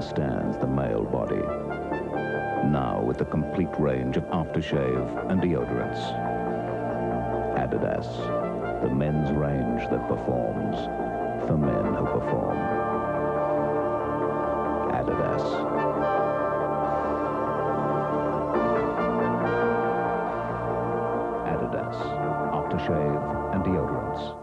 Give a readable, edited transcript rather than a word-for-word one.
understands the male body. Now with the complete range of aftershave and deodorants. Adidas, the men's range that performs for men who perform. Adidas. Adidas, aftershave and deodorants.